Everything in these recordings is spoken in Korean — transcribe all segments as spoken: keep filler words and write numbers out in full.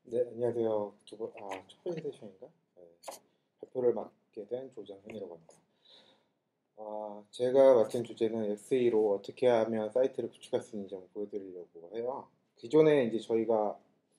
네, 안녕하세요. 두 번, 아, 첫 번째 세션인가? 네, 발표를 맡게 된 조정현이라고 합니다. 아, 제가 맡은 주제는 엑스이로 어떻게 하면 사이트를 구축할 수 있는지 한번 보여드리려고 해요. 기존에 이제 저희가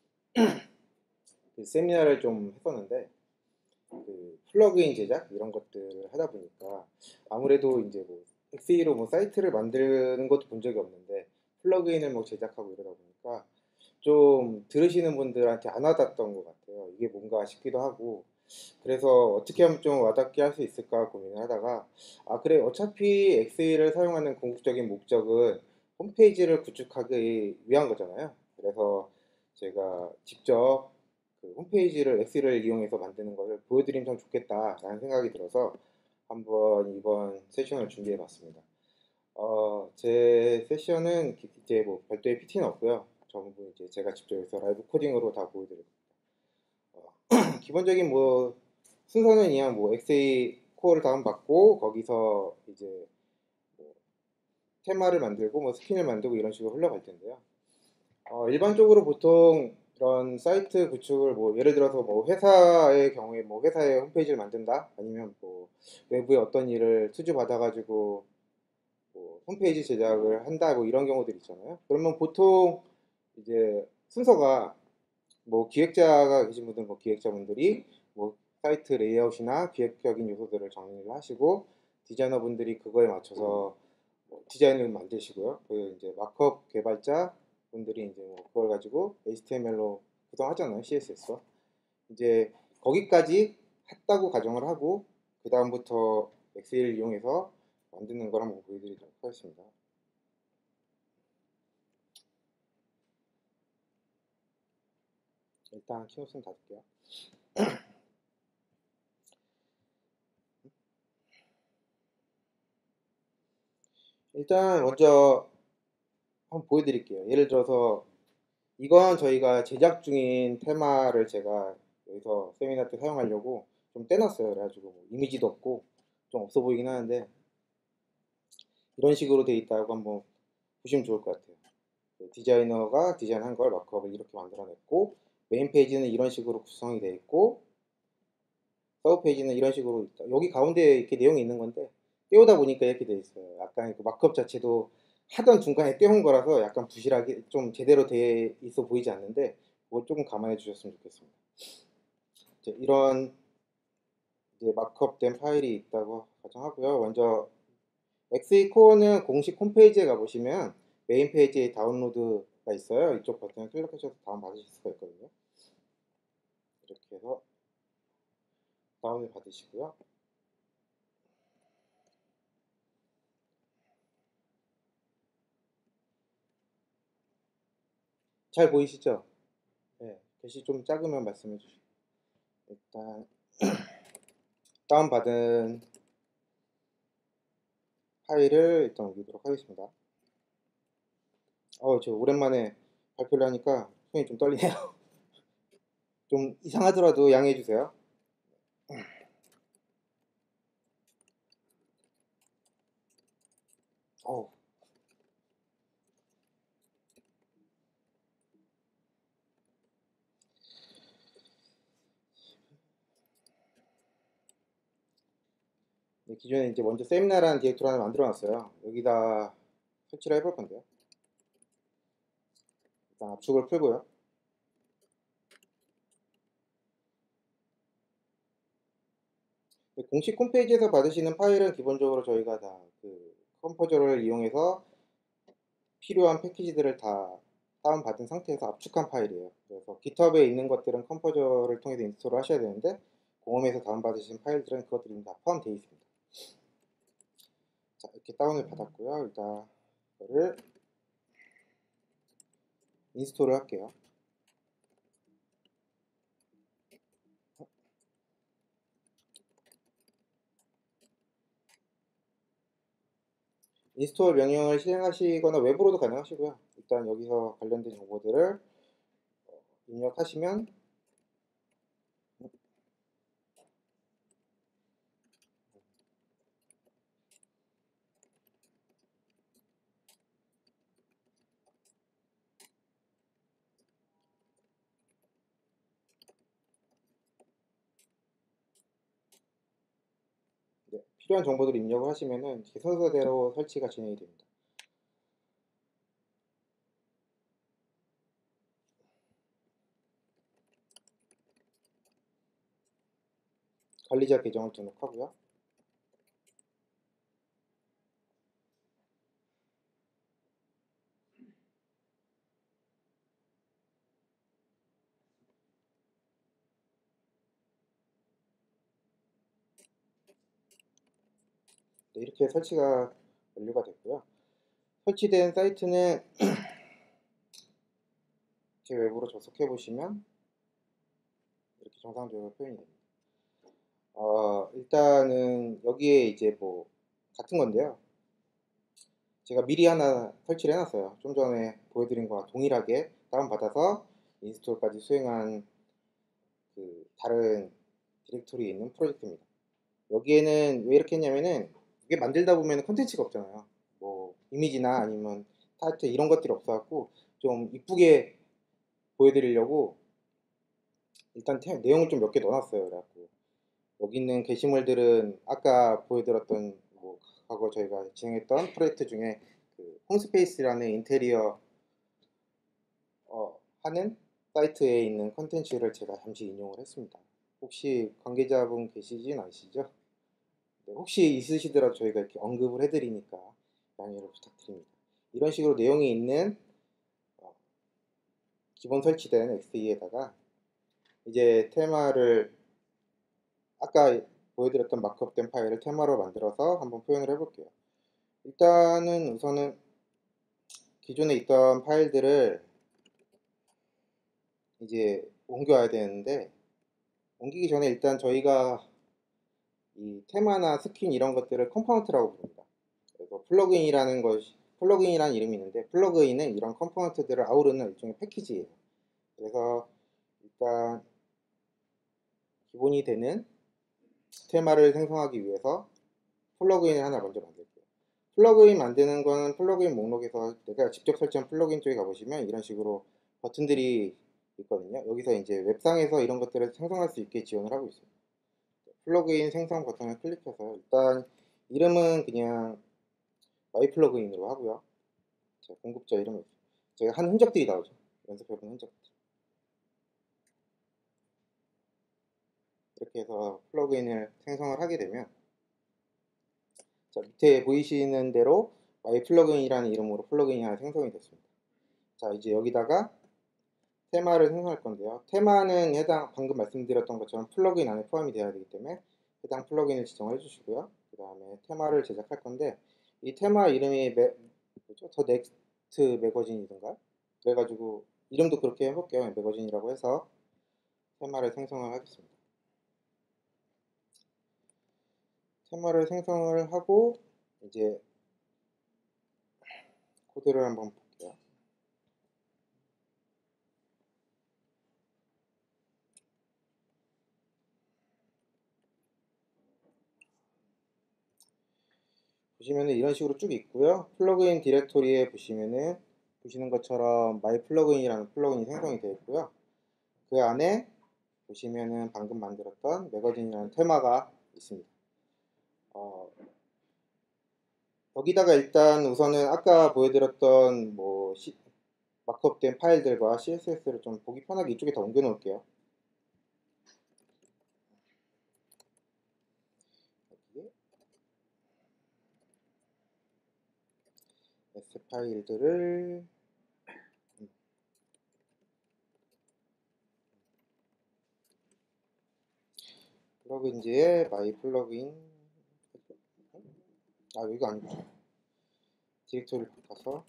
그 세미나를 좀 했었는데, 그 플러그인 제작 이런 것들을 하다 보니까 아무래도 이제 뭐 엑스이로 뭐 사이트를 만드는 것도 본 적이 없는데 플러그인을 뭐 제작하고 이러다 보니까 좀 들으시는 분들한테 안 와닿았던 것 같아요. 이게 뭔가 싶기도 하고 그래서 어떻게 하면 좀 와닿게 할 수 있을까 고민을 하다가 아 그래 어차피 엑스이를 사용하는 궁극적인 목적은 홈페이지를 구축하기 위한 거잖아요. 그래서 제가 직접 그 홈페이지를 엑스이를 이용해서 만드는 것을 보여드리면 좀 좋겠다라는 생각이 들어서 한번 이번 세션을 준비해 봤습니다. 어, 제 세션은 기- 이제 뭐 별도의 피티는 없고요. 전부 이제 제가 직접 여기서 라이브 코딩으로 다 보여드릴 거예요. 어, 기본적인 뭐 순서는 그냥 뭐 엑스에이 코어를 다운받고 거기서 이제 뭐 테마를 만들고 뭐 스킨을 만들고 이런 식으로 흘러갈 텐데요. 어, 일반적으로 보통 이런 사이트 구축을 뭐 예를 들어서 뭐 회사의 경우에 뭐 회사의 홈페이지를 만든다 아니면 뭐 외부의 어떤 일을 투주 받아가지고 뭐 홈페이지 제작을 한다 뭐 이런 경우들 있잖아요. 그러면 보통 이제 순서가 뭐 기획자가 계신 분들은 뭐 기획자분들이 뭐 사이트 레이아웃이나 기획적인 요소들을 정리를 하시고 디자이너 분들이 그거에 맞춰서 뭐 디자인을 만드시고요. 그 이제 마크업 개발자 분들이 이제 뭐 그걸 가지고 에이치티엠엘로 구성하잖아요. 씨에스에스로. 이제 거기까지 했다고 가정을 하고 그 다음부터 엑셀을 이용해서 만드는 걸 한번 보여드리도록 하겠습니다. 일단 키노스는 닫을게요. 일단 먼저 한번 보여드릴게요. 예를 들어서 이건 저희가 제작 중인 테마를 제가 여기서 세미나 때 사용하려고 좀 떼놨어요. 그래가지고 뭐 이미지도 없고 좀 없어 보이긴 하는데 이런 식으로 돼 있다고 한번 보시면 좋을 것 같아요. 그 디자이너가 디자인한 걸 마크업을 이렇게 만들어냈고 메인 페이지는 이런 식으로 구성이 되어 있고 서브 페이지는 이런 식으로 있다. 여기 가운데 이렇게 내용이 있는 건데 띄우다 보니까 이렇게 돼 있어요. 약간 그 마크업 자체도 하던 중간에 띄운 거라서 약간 부실하게 좀 제대로 돼 있어 보이지 않는데 그거 조금 감안해 주셨으면 좋겠습니다. 이제 이런 이제 마크업된 파일이 있다고 가정하고요. 먼저 엑스이 코어는 공식 홈페이지에 가보시면 메인 페이지에 다운로드가 있어요. 이쪽 버튼을 클릭하셔서 다운 받으실 수가 있거든요. 이렇게 해서 다운을 받으시고요. 잘 보이시죠? 네, 글씨 좀 작으면 말씀해 주시고 일단 다운받은 파일을 일단 옮기도록 하겠습니다. 어, 저 오랜만에 발표를 하니까 손이 좀 떨리네요. 좀 이상하더라도 양해해 주세요. 어, 네, 기존에 이제 먼저 세미나라는 디렉토리 하나 만들어 놨어요. 여기다 설치를 해볼 건데요. 일단 압축을 풀고요. 네, 공식 홈페이지에서 받으시는 파일은 기본적으로 저희가 다 그 컴포저를 이용해서 필요한 패키지들을 다 다운받은 상태에서 압축한 파일이에요. 그래서 깃허브에 있는 것들은 컴포저를 통해서 인스톨을 하셔야 되는데 공홈에서 다운받으신 파일들은 그것들이 다 포함되어 있습니다. 자, 이렇게 다운을 받았고요. 일단 이거를 인스톨을 할게요. 인스톨 명령을 실행하시거나 외부로도 가능하시고요. 일단 여기서 관련된 정보들을 입력하시면 필요한 정보들을 입력을 하시면은 순서대로 설치가 진행이 됩니다. 관리자 계정을 등록하고요. 네, 이렇게 설치가 완료가 됐고요. 설치된 사이트는 제 웹으로 접속해 보시면 이렇게 정상적으로 표현이 됩니다. 어, 일단은 여기에 이제 뭐 같은 건데요. 제가 미리 하나 설치를 해놨어요. 좀 전에 보여드린 거와 동일하게 다운받아서 인스톨까지 수행한 그 다른 디렉토리에 있는 프로젝트입니다. 여기에는 왜 이렇게 했냐면은 이게 만들다 보면 컨텐츠가 없잖아요. 뭐 이미지나 아니면 타이틀 이런 것들이 없어갖고 좀 이쁘게 보여드리려고 일단 태, 내용을 좀 몇 개 넣어놨어요. 그래갖고 여기 있는 게시물들은 아까 보여드렸던 뭐 과거 저희가 진행했던 프로젝트 중에 그 홈스페이스라는 인테리어 어, 하는 사이트에 있는 컨텐츠를 제가 잠시 인용을 했습니다. 혹시 관계자분 계시진 않으시죠? 네, 혹시 있으시더라도 저희가 이렇게 언급을 해드리니까 양해를 부탁드립니다. 이런 식으로 내용이 있는 어, 기본 설치된 엑스이에다가 이제 테마를 아까 보여드렸던 마크업된 파일을 테마로 만들어서 한번 표현을 해볼게요. 일단은 우선은 기존에 있던 파일들을 이제 옮겨야 되는데 옮기기 전에 일단 저희가 이 테마나 스킨 이런 것들을 컴포넌트라고 부릅니다. 그래서 플러그인이라는 것이 플러그인이라는 이름이 있는데 플러그인은 이런 컴포넌트들을 아우르는 일종의 패키지예요. 그래서 일단 기본이 되는 테마를 생성하기 위해서 플러그인을 하나 먼저 만들게요. 플러그인 만드는 거는 플러그인 목록에서 내가 직접 설치한 플러그인 쪽에 가보시면 이런 식으로 버튼들이 있거든요. 여기서 이제 웹상에서 이런 것들을 생성할 수 있게 지원을 하고 있어요. 플러그인 생성 버튼을 클릭해서 일단 이름은 그냥 마이 플러그인으로 하고요. 제가 공급자 이름을 제가 한 흔적들이 나오죠. 연습해본 흔적들. 이렇게 해서 플러그인을 생성을 하게 되면 자, 밑에 보이시는 대로 마이 플러그인이라는 이름으로 플러그인이 하나 생성이 됐습니다. 자, 이제 여기다가 테마를 생성할 건데요. 테마는 해당 방금 말씀드렸던 것처럼 플러그인 안에 포함이 되어야 되기 때문에 해당 플러그인을 지정을 해주시고요. 그 다음에 테마를 제작할 건데 이 테마 이름이 매, 뭐죠? 더 넥스트 매거진이던가 그래가지고 이름도 그렇게 해볼게요. 매거진이라고 해서 테마를 생성을 하겠습니다. 테마를 생성을 하고 이제 코드를 한번 볼게요. 보시면은 이런 식으로 쭉 있고요. 플러그인 디렉토리에 보시면은 보시는 것처럼 마이 플러그인이라는 플러그인이 생성이 되어 있고요. 그 안에 보시면은 방금 만들었던 매거진이라는 테마가 있습니다. 어, 여기다가 일단 우선은 아까 보여드렸던 뭐 시, 마크업된 파일들과 씨에스에스를 좀 보기 편하게 이쪽에 다 옮겨 놓을게요. 여기에 S 파일들을 플러그인지에 마이 플러그인 아 여기가 아니고 디렉토리를 바꿔서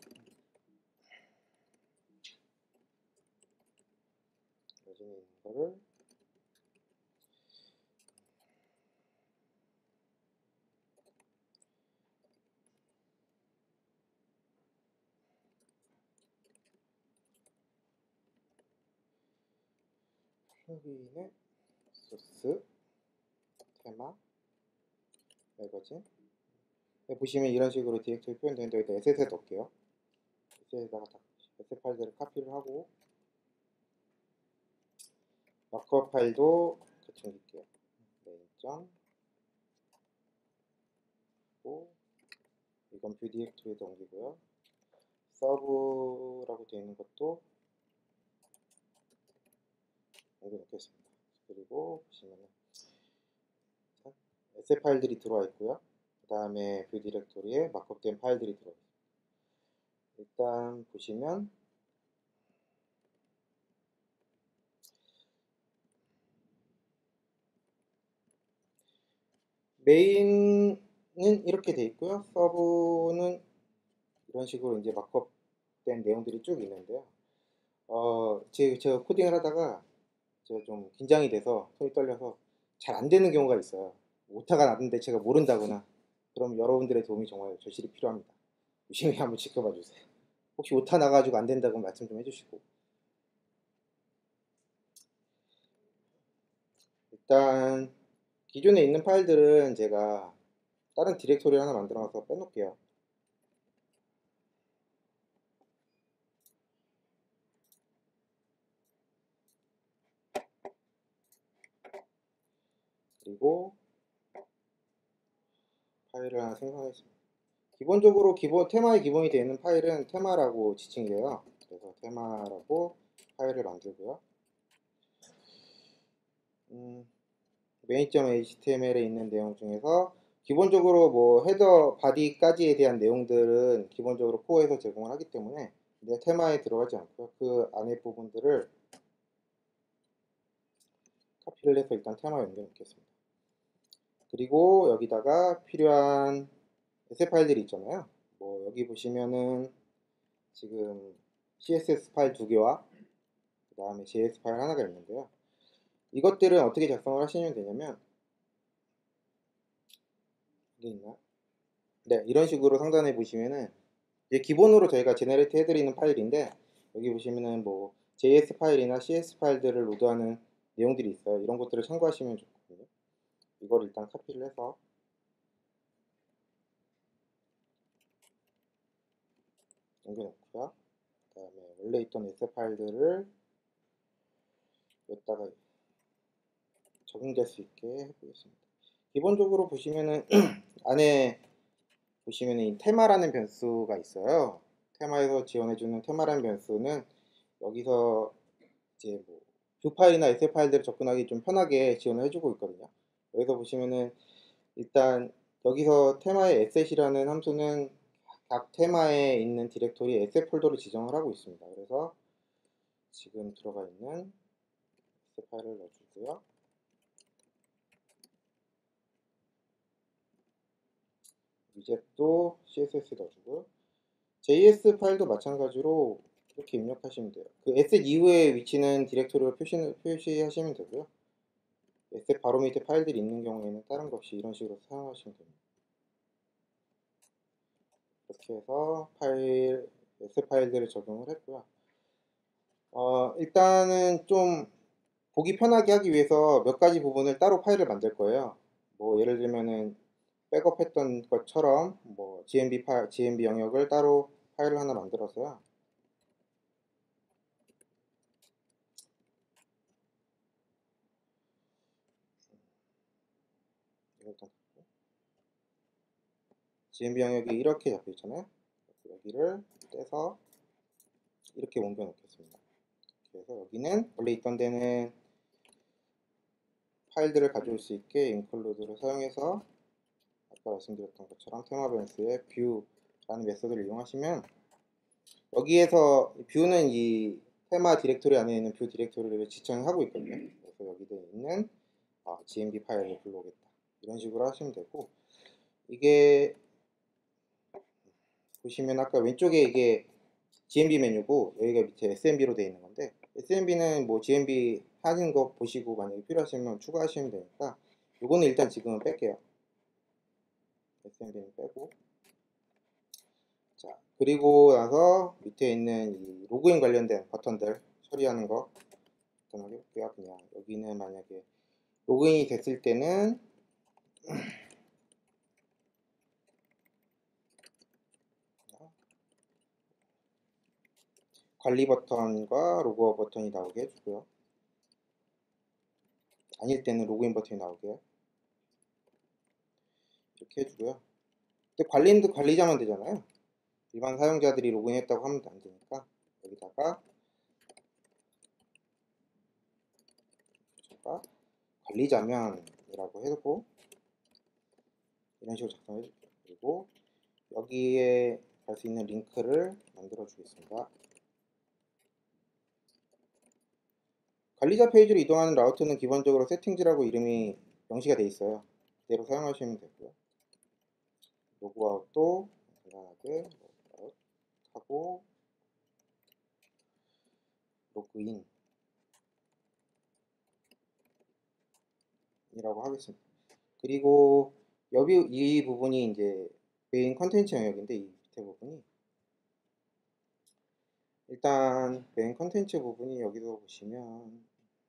여기 있는 거를 플러그인의 소스 테마 매거진 네, 보시면 이런 식으로 디렉토리 표현되는데 여기다 에셋에 넣을게요. 에셋에다가 에셋 파일들을 카피를 하고 마크업 파일도 같이 옮길게요. 메인 점 이건 뷰 디렉토리에도 옮기고요. 서브라고 되어 있는 것도 옮겨 놓겠습니다. 그리고 보시면은 에스에프 파일들이 들어와 있고요. 그 다음에 뷰 디렉토리에 마크업된 파일들이 들어와 있습니다. 일단 보시면 메인은 이렇게 돼 있고요. 서브는 이런 식으로 이제 마크업된 내용들이 쭉 있는데요. 어, 제, 제가 코딩을 하다가 제가 좀 긴장이 돼서 손이 떨려서 잘 안 되는 경우가 있어요. 오타가 나는데 제가 모른다거나. 그럼 여러분들의 도움이 정말 절실히 필요합니다. 유심히 한번 지켜봐 주세요. 혹시 오타 나가지고 안 된다고 말씀 좀 해주시고. 일단 기존에 있는 파일들은 제가 다른 디렉토리 하나 만들어서 빼놓을게요. 그리고 파일을 하나 생성했습니다. 기본적으로 기본 테마의 기본이 되어 있는 파일은 테마라고 지칭돼요. 그래서 테마라고 파일을 만들고요. 음, 메인.html에 있는 내용 중에서 기본적으로 뭐 헤더, 바디까지에 대한 내용들은 기본적으로 코어에서 제공을 하기 때문에 내 테마에 들어가지 않고요. 그 안에 부분들을 카피를 해서 일단 테마에 옮겨 놓겠습니다. 그리고 여기다가 필요한 에스에프 파일들이 있잖아요. 뭐 여기 보시면은 지금 씨에스에스 파일 두 개와 그 다음에 제이에스 파일 하나가 있는데요. 이것들은 어떻게 작성을 하시면 되냐면 이게 있나? 네, 이런 식으로 상단에 보시면은 이제 기본으로 저희가 제너레이트 해드리는 파일인데 여기 보시면은 뭐 제이에스 파일이나 씨에스 파일들을 로드하는 내용들이 있어요. 이런 것들을 참고하시면 좋거든요. 이걸 일단 카피를 해서 옮겨놓고요. 그 다음에 원래 있던 에스에프 파일들을 여기다가 적용될 수 있게 해보겠습니다. 기본적으로 보시면은 안에 보시면은 이 테마라는 변수가 있어요. 테마에서 지원해주는 테마라는 변수는 여기서 이제 뭐 뷰 파일이나 에스에프 파일들을 접근하기 좀 편하게 지원을 해주고 있거든요. 여기서 보시면은 일단 여기서 테마의 에셋이라는 함수는 각 테마에 있는 디렉토리 에셋 폴더를 지정을 하고 있습니다. 그래서 지금 들어가 있는 에셋 파일을 넣어주고요. 위젯도 씨에스에스 넣어주고요. 제이에스 파일도 마찬가지로 이렇게 입력하시면 돼요. 그 에셋 이후에 위치는 디렉토리로 표시, 표시하시면 되고요. 에셋 바로 밑에 파일들이 있는 경우에는 다른 것 없이 이런 식으로 사용하시면 됩니다. 이렇게 해서 파일, 에셋 파일들을 적용을 했고요. 어, 일단은 좀 보기 편하게 하기 위해서 몇 가지 부분을 따로 파일을 만들 거예요. 뭐 예를 들면은 백업했던 것처럼 뭐 지엠비 파일, 지엠비 영역을 따로 파일을 하나 만들어서요. 지엠비 영역이 이렇게 잡혀 있잖아요. 여기를 떼서 이렇게 옮겨 놓겠습니다. 그래서 여기는 원래 있던 데는 파일들을 가져올 수 있게 include를 사용해서 아까 말씀드렸던 것처럼 테마 변수의 view라는 메소드를 이용하시면 여기에서 뷰는 이 테마 디렉토리 안에 있는 뷰 디렉토리를 지정하고 있거든요. 그래서 여기에 있는 아, 지엠비 파일을 불러오겠다. 이런 식으로 하시면 되고 이게 보시면 아까 왼쪽에 이게 지엠비 메뉴고 여기가 밑에 에스엠비로 되어 있는 건데 에스엠비는 뭐 지엠비 하는 거 보시고 만약에 필요하시면 추가하시면 되니까 이거는 일단 지금은 뺄게요. 에스엠비는 빼고 자 그리고 나서 밑에 있는 이 로그인 관련된 버튼들 처리하는 거 버튼 해볼게요. 그냥 여기는 만약에 로그인이 됐을 때는 관리 버튼과 로그아웃 버튼이 나오게 해주고요. 아닐 때는 로그인 버튼이 나오게 이렇게 해주고요. 근데 관리인도 관리자만 되잖아요. 일반 사용자들이 로그인했다고 하면 안 되니까 여기다가 제가 관리자면이라고 해두고 이런 식으로 작성해 줄게요. 그리고 여기에 갈 수 있는 링크를 만들어 주겠습니다. 관리자 페이지로 이동하는 라우트는 기본적으로 세팅즈라고 이름이 명시가 되어 있어요. 그대로 사용하시면 되고요. 로그아웃도 간단하게 로그아웃 하고 로그인 이라고 하겠습니다. 그리고 여기 이 부분이 이제 메인 컨텐츠 영역인데 이 밑에 부분이 일단 메인 컨텐츠 부분이 여기서 보시면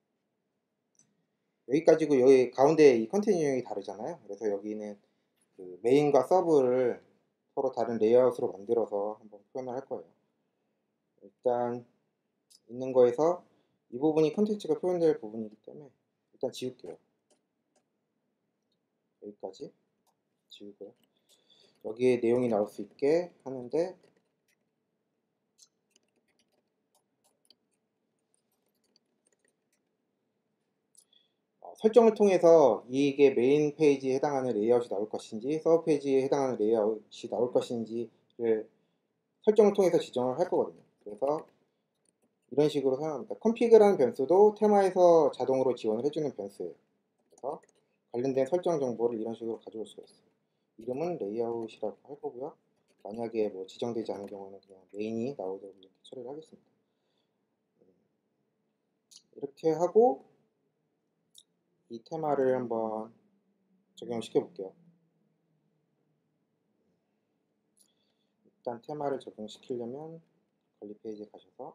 여기까지고 여기 가운데 이 컨텐츠 영역이 다르잖아요. 그래서 여기는 그 메인과 서브를 서로 다른 레이아웃으로 만들어서 한번 표현을 할 거예요. 일단 있는 거에서 이 부분이 컨텐츠가 표현될 부분이기 때문에 일단 지울게요. 여기까지 지우고요. 여기에 내용이 나올 수 있게 하는데 어, 설정을 통해서 이게 메인 페이지에 해당하는 레이아웃이 나올 것인지 서브 페이지에 해당하는 레이아웃이 나올 것인지를 설정을 통해서 지정을 할 거거든요. 그래서 이런 식으로 사용합니다. config라는 변수도 테마에서 자동으로 지원을 해주는 변수예요. 그래서 관련된 설정 정보를 이런 식으로 가져올 수가 있어요. 이름은 레이아웃이라고 할 거고요. 만약에 뭐 지정되지 않은 경우는 그냥 메인이 나오도록 이렇게 처리를 하겠습니다. 이렇게 하고 이 테마를 한번 적용시켜 볼게요. 일단 테마를 적용시키려면 관리 페이지에 가셔서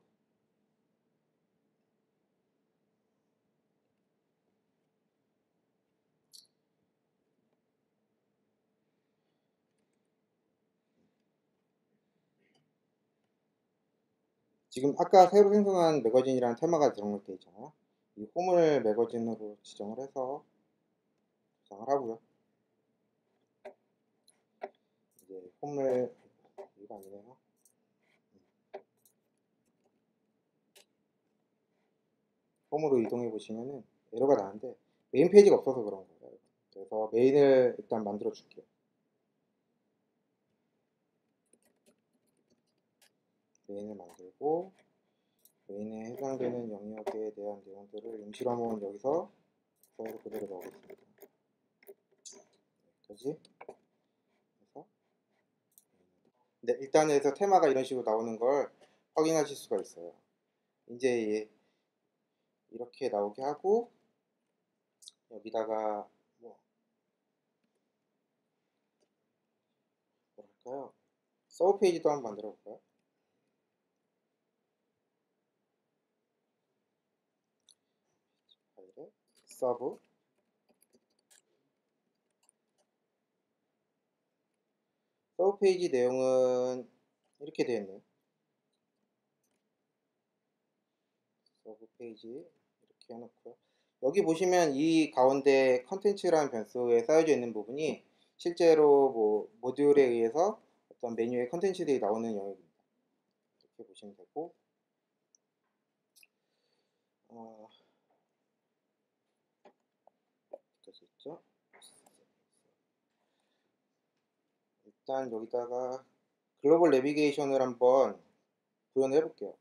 지금 아까 새로 생성한 매거진이라는 테마가 등록되어 있잖아요. 이 홈을 매거진으로 지정을 해서 저장을 하고요. 이제 홈을 이거 아니네요. 홈으로 이동해 보시면은 에러가 나는데 메인 페이지가 없어서 그런 거예요. 그래서 메인을 일단 만들어 줄게요. 메인을 만들고 메인에 해당되는 영역에 대한 내용들을 임시로 한번 여기서 파일을 그대로 넣어보겠습니다. 여기까지 해서 네, 일단 해서 테마가 이런 식으로 나오는 걸 확인하실 수가 있어요. 이제 이렇게 나오게 하고 여기다가 뭐 뭐랄까요? 서브 페이지도 한번 만들어 볼까요? 파일에 서브 서브 페이지 내용은 이렇게 되어 있네요. 서브 페이지 이렇게 해놓고요. 여기 보시면 이 가운데 컨텐츠라는 변수에 쌓여져 있는 부분이 실제로 뭐 모듈에 의해서 어떤 메뉴의 컨텐츠들이 나오는 영역입니다. 이렇게 보시면 되고 어, 여기까지 있죠. 일단 여기다가 글로벌 내비게이션을 한번 구현해 볼게요.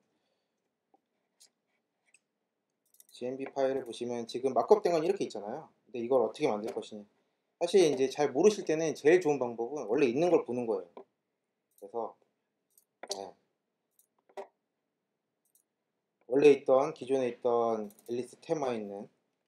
지엠비 파일을 보시면 지금 마크업 된 건 이렇게 있잖아요. 근데 이걸 어떻게 만들 것이냐. 사실 이제 잘 모르실 때는 제일 좋은 방법은 원래 있는 걸 보는 거예요. 그래서 네. 원래 있던 기존에 있던 앨리스 테마에 있는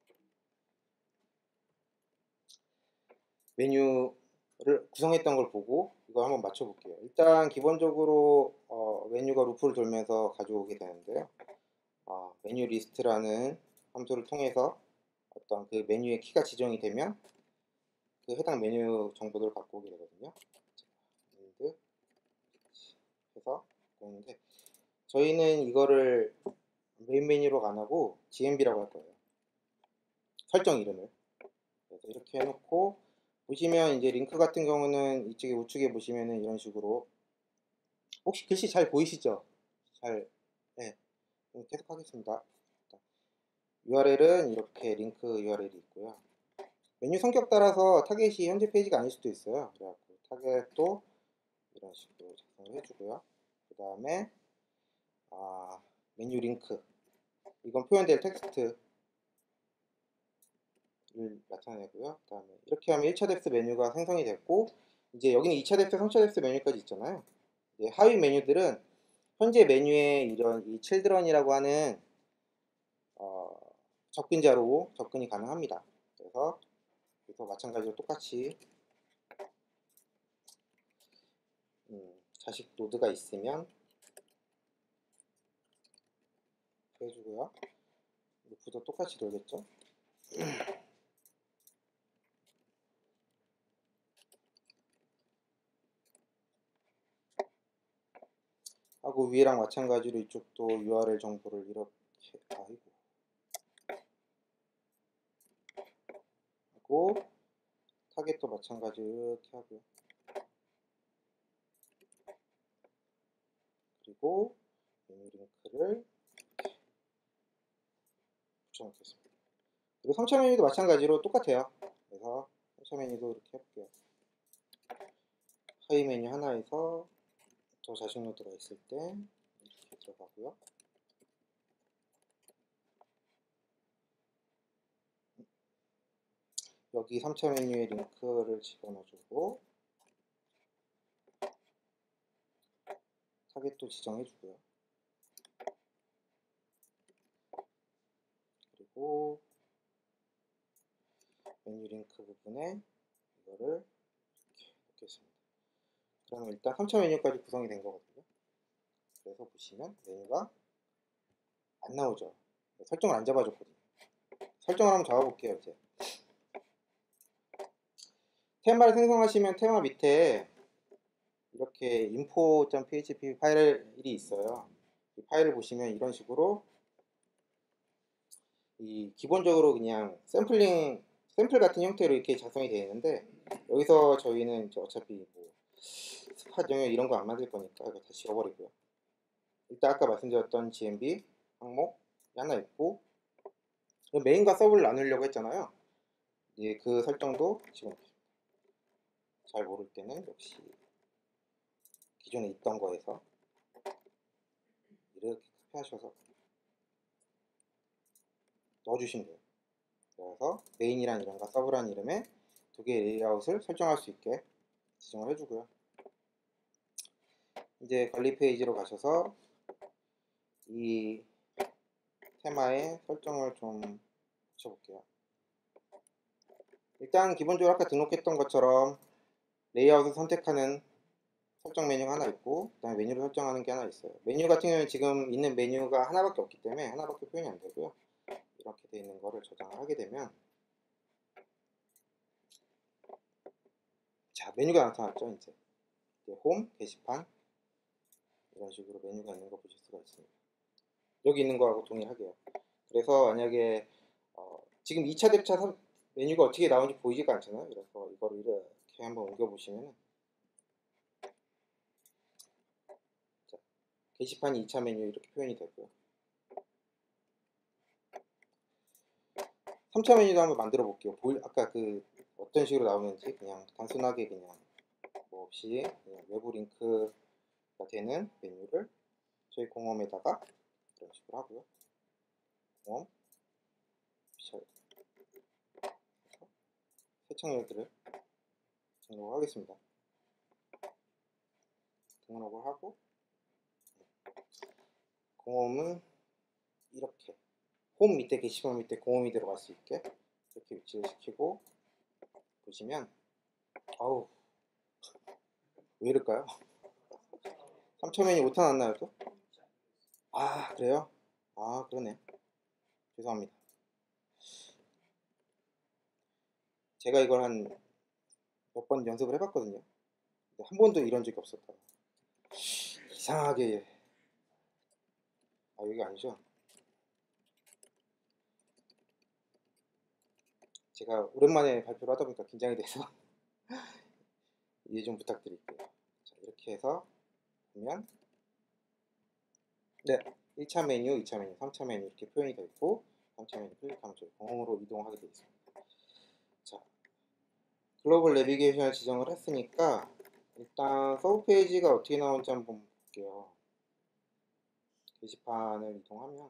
메뉴를 구성했던 걸 보고 이거 한번 맞춰 볼게요. 일단 기본적으로 어, 메뉴가 루프를 돌면서 가져오게 되는데요. 어, 메뉴 리스트라는 함수를 통해서 어떤 그 메뉴의 키가 지정이 되면 그 해당 메뉴 정보들을 갖고 오게 되거든요. 인드 해서 오는데 저희는 이거를 메인 메뉴로 안 하고 지엠비라고 할 거예요. 설정 이름을. 그래서 이렇게 해놓고 보시면 이제 링크 같은 경우는 이쪽에 우측에 보시면은 이런 식으로, 혹시 글씨 잘 보이시죠? 잘, 네. 계속 하겠습니다. 유알엘은 이렇게 링크 유알엘이 있고요. 메뉴 성격 따라서 타겟이 현재 페이지가 아닐 수도 있어요. 그래갖고 타겟도 이런 식으로 작성을 해주고요. 그 다음에 아, 메뉴 링크, 이건 표현될 텍스트를 나타내고요. 그 다음에 이렇게 하면 일 차 뎁스 메뉴가 생성이 됐고, 이제 여기는 이 차 뎁스, 삼 차 뎁스 메뉴까지 있잖아요. 이제 하위 메뉴들은 현재 메뉴에 이런 이 children이라고 하는 어, 접근자로 접근이 가능합니다. 그래서 그래서 마찬가지로 똑같이 음, 자식 노드가 있으면 해주고요. 루프도 똑같이 돌겠죠. 하고 위에랑 마찬가지로 이쪽도 유알엘 정보를 이렇게, 아이고, 하고 타겟도 마찬가지로 이렇게 하고요. 그리고 메뉴 링크를 붙여놓겠습니다. 그리고 삼 차 메뉴도 마찬가지로 똑같아요. 그래서 삼 차 메뉴도 이렇게 해볼게요. 하위 메뉴 하나에서 저 자식 노드가 있을 때 이렇게 들어가고요. 여기 삼 차 메뉴에 링크를 집어넣어주고 타겟도 지정해주고요. 그리고 메뉴 링크 부분에 이거를 이렇게 넣겠습니다. 그러면 일단 삼 차 메뉴까지 구성이 된 거거든요. 그래서 보시면 메뉴가 안 나오죠. 설정을 안 잡아줬거든요. 설정을 한번 잡아볼게요. 이제 테마를 생성하시면 테마 밑에 이렇게 info.php 파일이 있어요. 이 파일을 보시면 이런 식으로 이 기본적으로 그냥 샘플링 샘플 같은 형태로 이렇게 작성이 되어 있는데, 여기서 저희는 이제 어차피 뭐 스팟 영역 이런 거 안 만들 거니까 이거 다 지워버리고요. 일단 아까 말씀드렸던 지엠비 항목이 하나 있고, 메인과 서브를 나누려고 했잖아요. 예, 그 설정도 지금 잘 모를 때는 역시 기존에 있던 거에서 이렇게 카피하셔서 넣어주시면 돼요. 그래서 메인이란 이름과 서브란 이름의 두 개의 레이아웃을 설정할 수 있게 지정을 해주고요. 이제 관리 페이지로 가셔서 이 테마의 설정을 좀 붙여볼게요. 일단 기본적으로 아까 등록했던 것처럼 레이아웃을 선택하는 설정 메뉴가 하나 있고, 그 다음에 메뉴를 설정하는 게 하나 있어요. 메뉴 같은 경우는 지금 있는 메뉴가 하나밖에 없기 때문에 하나밖에 표현이 안 되고요. 이렇게 돼 있는 거를 저장을 하게 되면, 자, 메뉴가 나타났죠. 이제, 이제 홈, 게시판 이런 식으로 메뉴가 있는 거 보실 수가 있습니다. 여기 있는 거하고 동일하게요. 그래서 만약에 어, 지금 이 차 뎁차 메뉴가 어떻게 나오는지 보이지가 않잖아요. 그래서 이거를 이렇게 한번 옮겨 보시면, 게시판이 이 차 메뉴 이렇게 표현이 되고요. 삼 차 메뉴도 한번 만들어 볼게요. 보일, 아까 그 어떤 식으로 나오는지 그냥 단순하게 그냥 뭐 없이 그냥 외부 링크가 되는 메뉴를 저희 공홈에다가 이런 식으로 하고요. 공홈 새 창렬들을 등록을 하겠습니다. 등록을 하고 공홈은 이렇게 홈 밑에 게시판 밑에 공홈이 들어갈 수 있게 이렇게 위치를 시키고, 보시면 아우 왜 이럴까요? 삼 차 메뉴 못타났나요 또? 아 그래요? 아 그러네. 죄송합니다. 제가 이걸 한 몇 번 연습을 해봤거든요. 근데 한 번도 이런 적이 없었다. 이상하게, 아 여기 아니죠? 제가 오랜만에 발표를 하다 보니까 긴장이 돼서 이해 좀 부탁드릴게요. 자, 이렇게 해서 보면 네, 일 차 메뉴, 이 차 메뉴, 삼 차 메뉴 이렇게 표현이 되어 있고 삼 차 메뉴 클릭하면 저희 공으로 이동하게 되어 있습니다. 자, 글로벌 내비게이션을 지정을 했으니까 일단 서브 페이지가 어떻게 나오는지 한번 볼게요. 게시판을 이동하면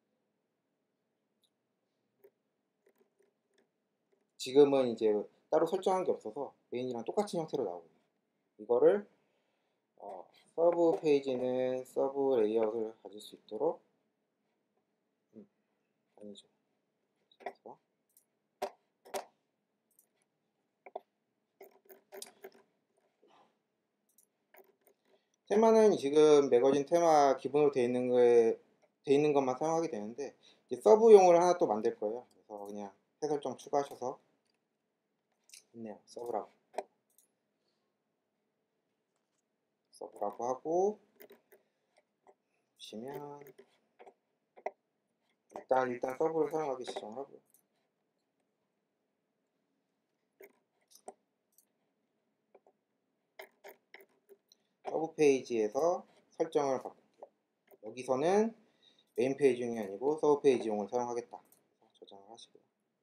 지금은 이제 따로 설정한 게 없어서 메인이랑 똑같은 형태로 나오고요. 이거를 어, 서브 페이지는 서브 레이아웃을 가질 수 있도록 음, 아니죠. 그래서 테마는 지금 매거진 테마 기본으로 되어 있는 거에 돼 있는 것만 사용하게 되는데 이제 서브용을 하나 또 만들 거예요. 그래서 그냥 새 설정 추가하셔서 있네요. 서브라고 서브라고 하고 보시면 일단 일단 서브를 사용하기 지정을 하고요. 서브 페이지에서 설정을 바꿀게요. 여기서는 메인 페이지용이 아니고 서브 페이지용을 사용하겠다. 저장을 하시고요.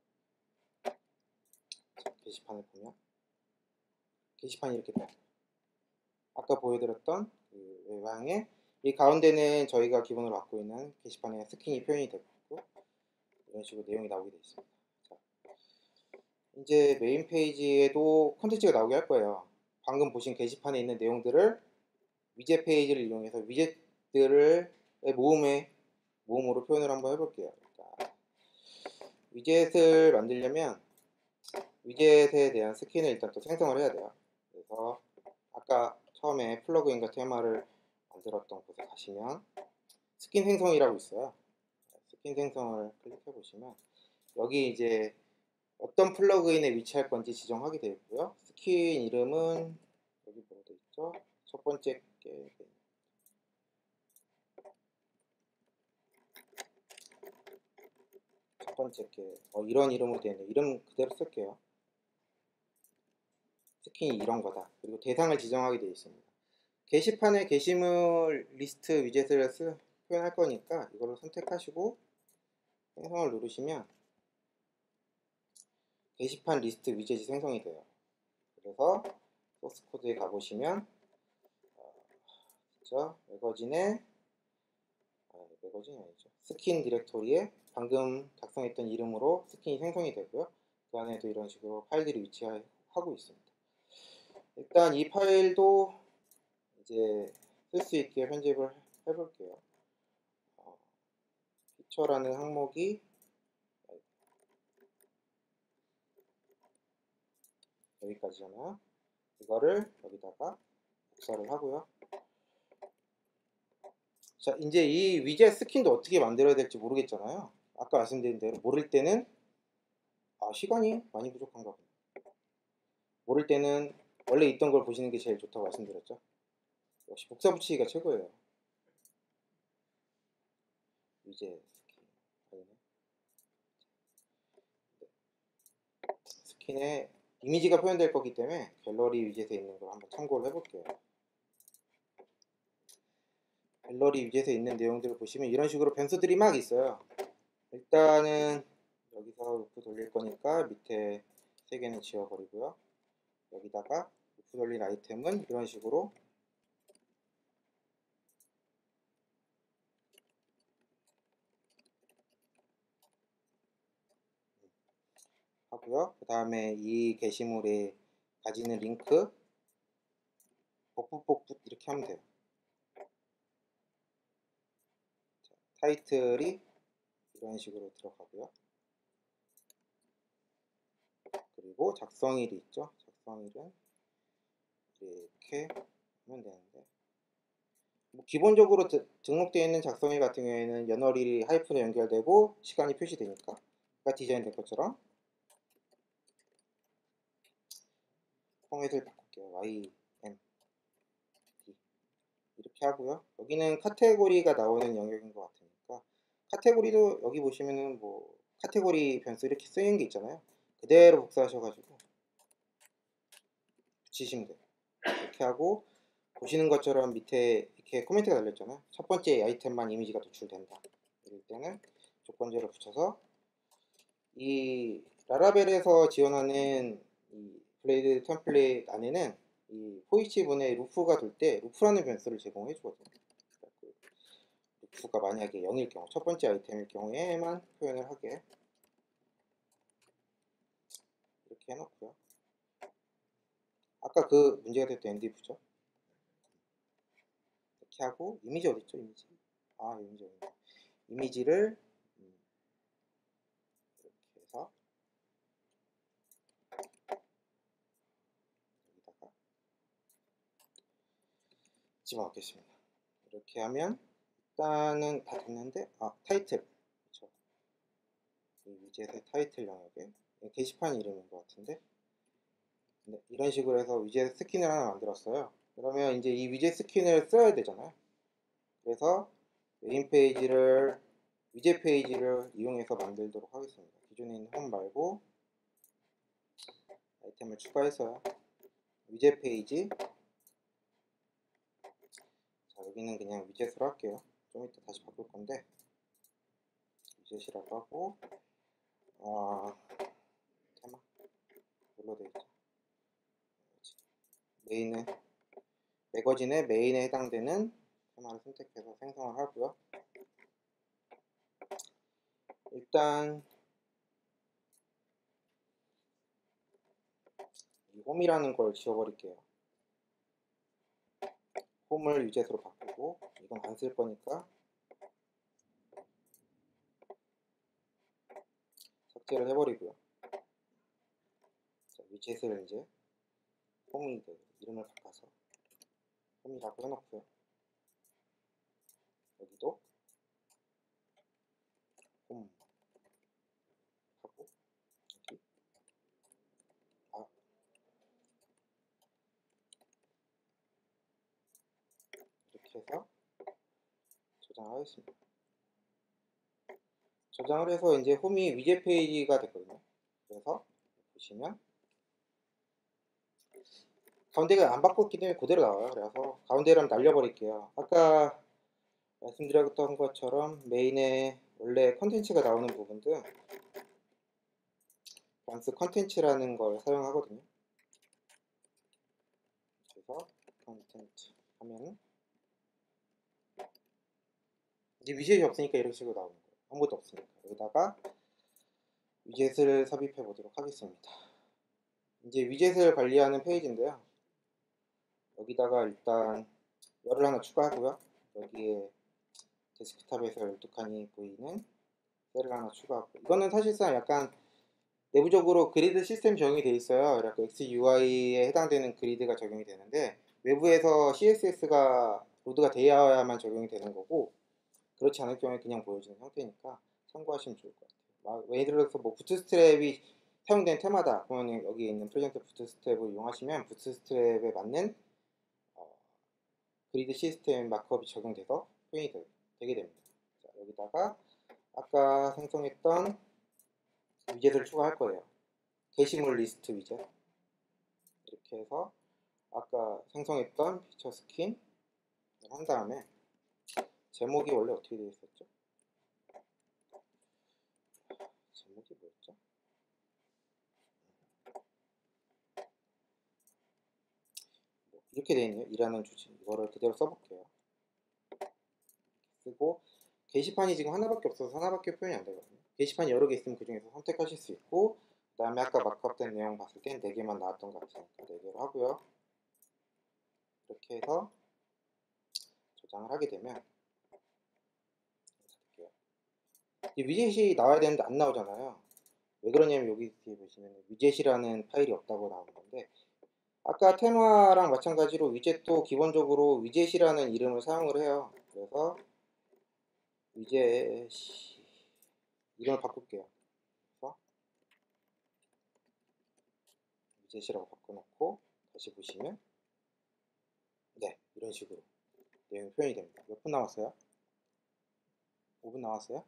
자, 게시판을 보면 게시판이 이렇게 돼요. 아까 보여드렸던 그 외방에 이 가운데는 저희가 기본으로 갖고 있는 게시판의 스킨이 표현이 되고 있고 이런 식으로 내용이 나오게 되어 있습니다. 자, 이제 메인 페이지에도 콘텐츠가 나오게 할 거예요. 방금 보신 게시판에 있는 내용들을 위젯 페이지를 이용해서 위젯들을 모음의 모음으로 표현을 한번 해볼게요. 자, 위젯을 만들려면 위젯에 대한 스킨을 일단 또 생성을 해야 돼요. 그래서 아까 처음에 플러그인과 테마를 만들었던 곳에 가시면 스킨 생성이라고 있어요. 스킨 생성을 클릭해 보시면 여기 이제 어떤 플러그인에 위치할 건지 지정하게 되어 있고요. 스킨 이름은 여기 뭐로 되어 있죠? 첫 번째 게 첫 번째 게 어, 이런 이름으로 되어 있는데 이름 그대로 쓸게요. 스킨이 이런 거다. 그리고 대상을 지정하게 되어 있습니다. 게시판에 게시물 리스트 위젯을 쓰, 표현할 거니까 이거를 선택하시고 생성을 누르시면 게시판 리스트 위젯이 생성이 돼요. 그래서 소스 코드에 가보시면 어, 그렇죠? 매거진에 아, 매거진이 아니죠. 스킨 디렉토리에 방금 작성했던 이름으로 스킨이 생성이 되고요. 그 안에도 이런 식으로 파일들이 위치하고 있습니다. 일단 이 파일도 이제 쓸 수 있게 편집을 해볼게요. 어, 피처라는 항목이 여기까지잖아요. 이거를 여기다가 복사를 하고요. 자, 이제 이 위젯 스킨도 어떻게 만들어야 될지 모르겠잖아요. 아까 말씀드린 대로 모를 때는 아, 시간이 많이 부족한가 보네. 모를 때는 원래 있던 걸 보시는 게 제일 좋다고 말씀드렸죠. 역시 복사 붙이기가 최고예요. 위젯 스킨 아니네. 스킨에 이미지가 표현될 거기 때문에 갤러리 위젯에 있는 걸 한번 참고를 해볼게요. 갤러리 위젯에 있는 내용들을 보시면 이런 식으로 변수들이 막 있어요. 일단은 여기서 루프 돌릴 거니까 밑에 세 개는 지워버리고요. 여기다가 루프 돌린 아이템은 이런 식으로 하고요. 그 다음에 이 게시물에 가지는 링크 복붙복붙 이렇게 하면 돼요. 자, 타이틀이 이런 식으로 들어가고요. 그리고 작성일이 있죠. 작성일은 이렇게 하면 되는데 뭐 기본적으로 드, 등록되어 있는 작성일 같은 경우에는 연월일이 하이픈에 연결되고 시간이 표시되니까 아까 디자인된 것처럼 포맷을 바꿀게요. 와이 엠 디 이렇게 하고요. 여기는 카테고리가 나오는 영역인 것 같으니까 카테고리도 여기 보시면은 뭐 카테고리 변수 이렇게 쓰이는 게 있잖아요. 그대로 복사하셔가지고 붙이시면 돼요. 이렇게 하고 보시는 것처럼 밑에 이렇게 코멘트가 달렸잖아요. 첫 번째 아이템만 이미지가 노출된다. 이럴 때는 조건제를 붙여서 이 라라벨에서 지원하는 이 블레이드 템플릿 안에는 이 포이치분의 루프가 돌 때 루프라는 변수를 제공해 주거든요. 루프가 만약에 영일 경우, 첫 번째 아이템일 경우에만 표현을 하게 이렇게 해놓고요. 아까 그 문제가 됐던 엔디프죠. 이렇게 하고 이미지 어딨죠? 이미지. 아, 이미지 어딨네. 이미지를 이렇게 해서 여기다가 집어넣겠습니다. 이렇게 하면 일단은 다 됐는데, 아, 타이틀. 그렇죠. 이 위젯의 타이틀 영역에 게시판 이름인 것 같은데, 네, 이런 식으로 해서 위젯 스킨을 하나 만들었어요. 그러면 이제 이 위젯 스킨을 써야 되잖아요. 그래서 메인 페이지를 위젯 페이지를 이용해서 만들도록 하겠습니다. 기존에 있는 홈 말고 아이템을 추가해서요. 위젯 페이지. 자, 여기는 그냥 위젯으로 할게요. 좀 이따 다시 바꿀 건데 위젯이라고 하고, 아, 테마 뭘로 되어 있죠? 메인에 매거진의 메인에 해당되는 테마를 선택해서 생성을 하고요. 일단 이 홈이라는 걸 지워버릴게요. 홈을 위젯으로 바꾸고, 이건 안 쓸 거니까 삭제를 해버리고요. 자, 위젯을 이제 홈이 이름을 바꿔서 홈이라고 해놓고요. 여기도 홈 하고, 여기 아 이렇게 해서 저장을 하겠습니다. 저장을 해서 이제 홈이 위젯 페이지가 됐거든요. 그래서 보시면 가운데가 안 바꿨기 때문에 그대로 나와요. 그래서 가운데를 날려버릴게요. 아까 말씀드렸던 것처럼 메인에 원래 컨텐츠가 나오는 부분도 단수 컨텐츠라는 걸 사용하거든요. 그래서 컨텐츠 하면 이제 위젯이 없으니까 이런 식으로 나오는 거예요. 아무것도 없으니까. 여기다가 위젯을 삽입해 보도록 하겠습니다. 이제 위젯을 관리하는 페이지인데요. 여기다가 일단 열을 하나 추가하고요. 여기에 데스크탑에서 열두 칸이 보이는 셀을 하나 추가하고, 이거는 사실상 약간 내부적으로 그리드 시스템 적용이 되어 있어요. 그래서 엑스유아이에 해당되는 그리드가 적용이 되는데, 외부에서 씨에스에스가 로드가 되어야만 적용이 되는 거고, 그렇지 않을 경우에 그냥 보여주는 형태니까 참고하시면 좋을 것 같아요. 예를 들어서 뭐 부트스트랩이 사용된 테마다 그러면 여기 있는 프레젠트 부트스트랩을 이용하시면 부트스트랩에 맞는 어, 그리드 시스템 마크업이 적용돼서 표현이 되, 되게 됩니다. 자, 여기다가 아까 생성했던 위젯을 추가할 거예요. 게시물 리스트 위젯. 이렇게 해서 아까 생성했던 피처 스킨을 한 다음에 제목이 원래 어떻게 되어 있었죠? 제목이 뭐였죠? 이렇게 되어 있네요. 일하는 주제. 이거를 그대로 써볼게요. 쓰고, 게시판이 지금 하나밖에 없어서 하나밖에 표현이 안 되거든요. 게시판이 여러 개 있으면 그 중에서 선택하실 수 있고, 그 다음에 아까 마크업된 내용 봤을 땐 네 개만 나왔던 것 같으니까 네 개로 하고요. 이렇게 해서 저장을 하게 되면 이 위젯이 나와야 되는데 안 나오잖아요. 왜 그러냐면 여기 뒤에 보시면 위젯이라는 파일이 없다고 나오는 건데, 아까 테마랑 마찬가지로 위젯도 기본적으로 위젯이라는 이름을 사용을 해요. 그래서 위젯 이름을 바꿀게요. 그래서 위젯이라고 바꿔놓고 다시 보시면 네, 이런 식으로 내용이 표현이 됩니다. 몇 분 남았어요? 오 분 남았어요?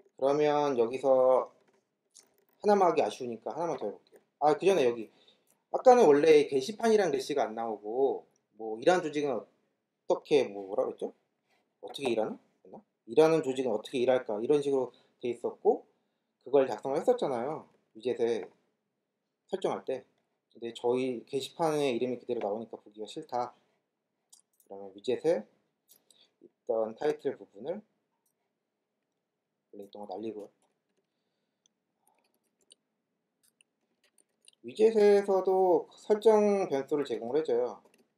그러면 여기서 하나만 하기 아쉬우니까 하나만 더 해볼게요. 아, 그 전에 여기 아까는 원래 게시판이란 글씨가 안 나오고 뭐 일하는 조직은 어떻게 뭐 뭐라 그랬죠? 어떻게 일하나? 맞나? 일하는 조직은 어떻게 일할까? 이런 식으로 돼 있었고 그걸 작성을 했었잖아요. 위젯에 설정할 때. 근데 저희 게시판에 이름이 그대로 나오니까 보기가 싫다. 그러면 위젯에 있던 타이틀 부분을 원래 있던 거 날리고요. 위젯에서도 설정 변수를 제공을 해줘요.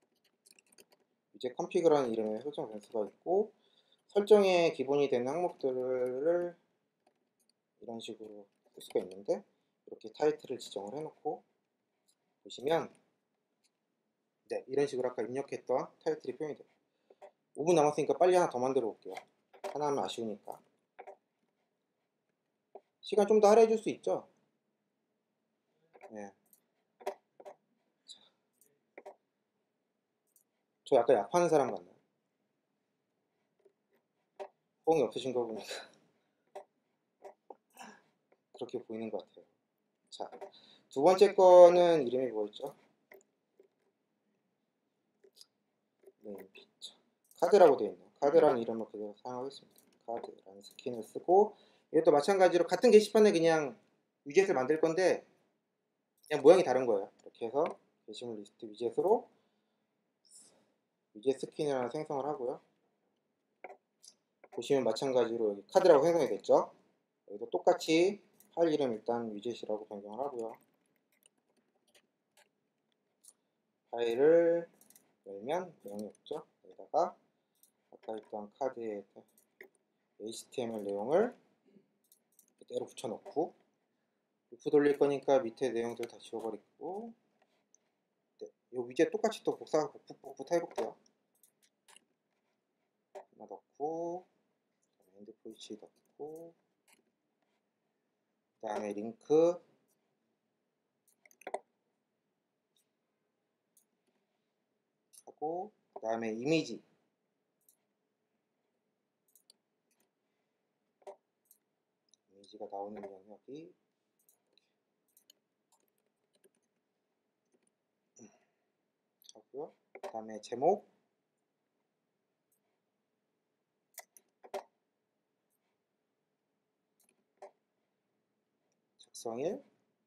위젯 컨피그라는 이름의 설정 변수가 있고 설정에 기본이 되는 항목들을 이런 식으로 쓸 수가 있는데 이렇게 타이틀을 지정을 해놓고 보시면 네, 이런 식으로 아까 입력했던 타이틀이 표현이 돼요. 오 분 남았으니까 빨리 하나 더 만들어 볼게요. 하나 하면 아쉬우니까. 시간 좀 더 할애해 줄 수 있죠? 네. 저 약간 약하는 사람 같나요? 호응이 없으신 거 보니까 그렇게 보이는 것 같아요. 자, 두 번째 거는 이름이 뭐였죠? 네, 피처. 카드라고 되어 있네요. 카드라는 이름을 그대로 사용하겠습니다. 카드라는 스킨을 쓰고 이것도 마찬가지로 같은 게시판에 그냥 위젯을 만들 건데 그냥 모양이 다른 거예요. 이렇게 해서 게시물 리스트 위젯으로 위젯 스킨을 하나 생성을 하고요. 보시면 마찬가지로 여기 카드라고 생성이 됐죠. 여기도 똑같이 파일 이름 일단 위젯이라고 변경을 하고요. 파일을 열면 내용이 없죠. 여기다가 아까 있던 카드에 에이치티엠엘 내용을 그대로 붙여넣고 루프 돌릴 거니까 밑에 내용들 다 지워버리고 네, 이 위젯 똑같이 또 복사 복붙 복붙 해볼게요. 하나 넣고 엔드포인트 넣고 그 다음에 링크 하고 그 다음에 이미지 이미지가 나오는 영역이 하고요. 그 다음에 제목 작성일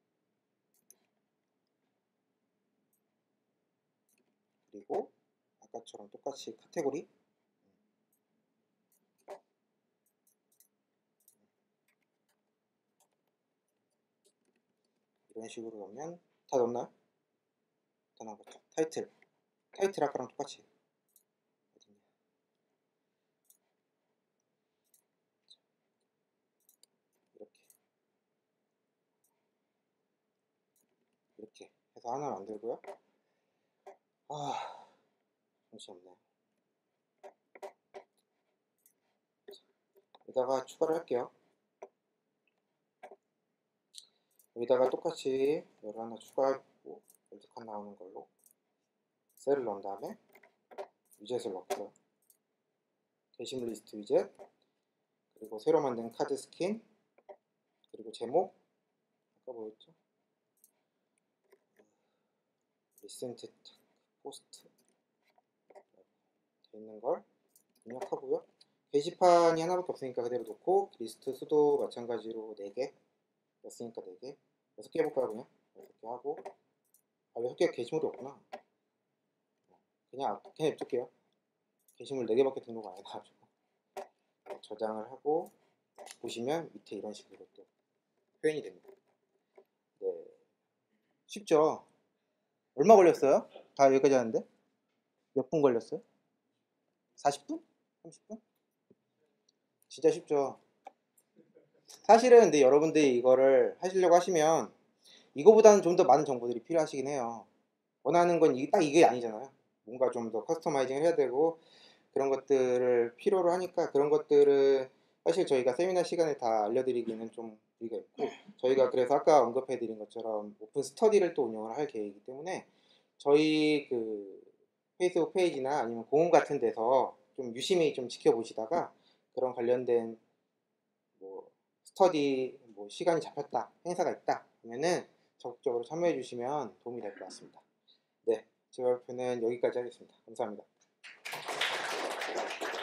그리고 아까처럼 똑같이 카테고리 이런 식으로 넣으면 다 넣었나요? 다 나온 거죠. 타이틀 타이틀 아까랑 똑같이 이렇게 이렇게 해서 하나 만들고요. 아 정신없네. 여기다가 추가를 할게요. 여기다가 똑같이 열을 하나 추가하고 월드칸 나오는 걸로 셀을 넣은 다음에 위젯을 넣고요. 게시물 리스트 위젯 그리고 새로 만든 카드 스킨 그리고 제목 아까 뭐였죠? 리센트 포스트 돼 있는 걸 입력하고요. 게시판이 하나밖에 없으니까 그대로 놓고 리스트 수도 마찬가지로 네 개 였으니까 네 개 여섯 개 해볼까요 그냥? 여섯 개 하고 아 여섯 개 게시물이 없구나. 그냥 그냥 냅둘게요. 게시물 네 개밖에 등록 안 해가지고 저장을 하고 보시면 밑에 이런 식으로 또 표현이 됩니다. 네, 쉽죠? 얼마 걸렸어요? 다 여기까지 하는데? 몇 분 걸렸어요? 사십 분? 삼십 분? 진짜 쉽죠? 사실은 근데 여러분들이 이거를 하시려고 하시면 이거보다는 좀 더 많은 정보들이 필요하시긴 해요. 원하는 건 딱 이게 아니잖아요. 뭔가 좀 더 커스터마이징을 해야 되고 그런 것들을 필요로 하니까 그런 것들은 사실 저희가 세미나 시간에 다 알려드리기는 좀 무리가 있고 저희가 그래서 아까 언급해드린 것처럼 오픈 스터디를 또 운영을 할 계획이기 때문에 저희 그 페이스북 페이지나 아니면 공홈 같은 데서 좀 유심히 좀 지켜보시다가 그런 관련된 뭐 스터디 뭐 시간이 잡혔다 행사가 있다 그러면은 적극적으로 참여해 주시면 도움이 될 것 같습니다. 네, 제 발표는 여기까지 하겠습니다. 감사합니다.